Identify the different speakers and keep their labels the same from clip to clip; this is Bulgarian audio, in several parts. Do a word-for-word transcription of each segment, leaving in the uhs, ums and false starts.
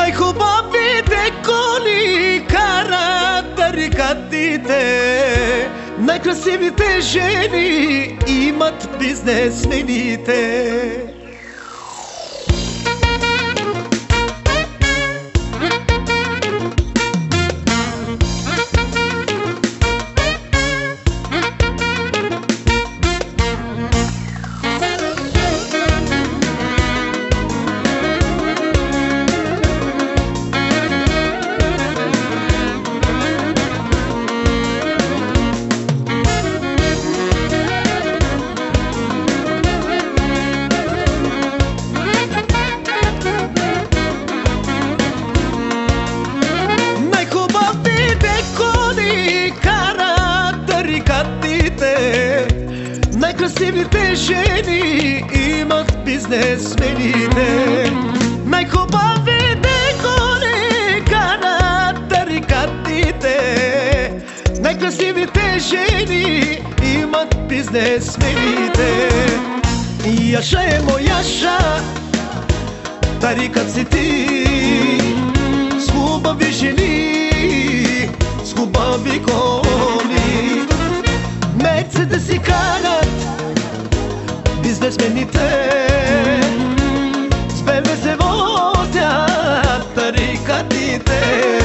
Speaker 1: Най-хубавите коли карат тарикатите, най-красивите жени имат бизнесмените. Най-красивите жени имат бизнесмените. Най-хубавите коли карат тарикатите, най-красивите жени имат бизнесмените. Яша е мояша, тарикат си ти, с хубави жени, с хубави коли. Мерцедес си карат бизнесмените, с бе ем се возят тарикатите.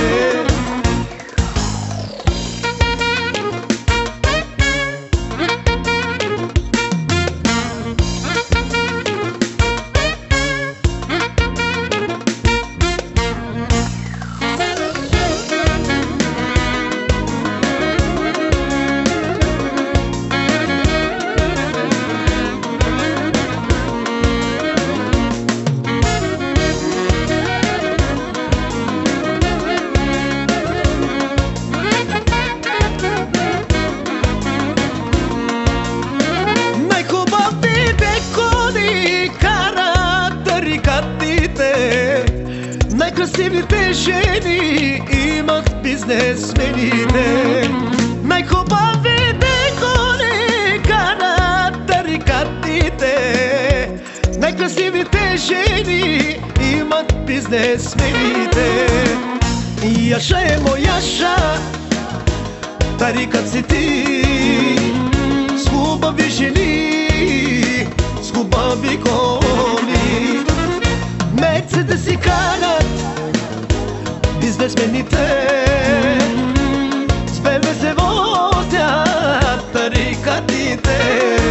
Speaker 1: Най-красивите жени имат бизнесмените. Най-хубавите коли карат тарикатите, най-красивите жени имат бизнесмените. Яша е мояша, тарикат си ти, с хубави жени, с хубави коли. Мерцедес си карат бизнесмените, с бе ем се возят тарикатите.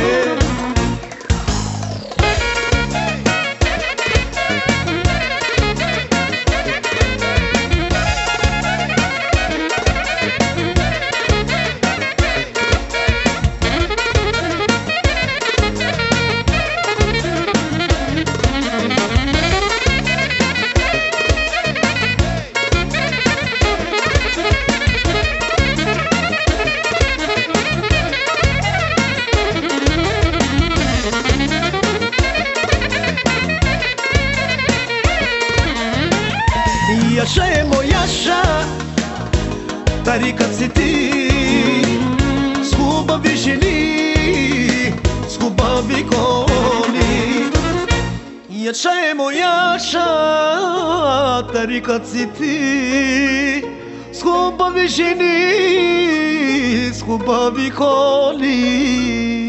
Speaker 1: Яша е мояша, тарикат си ти, с хубави жени, с хубави коли. Яша е мояша, тарикат си ти, с хубави жени, с хубави коли.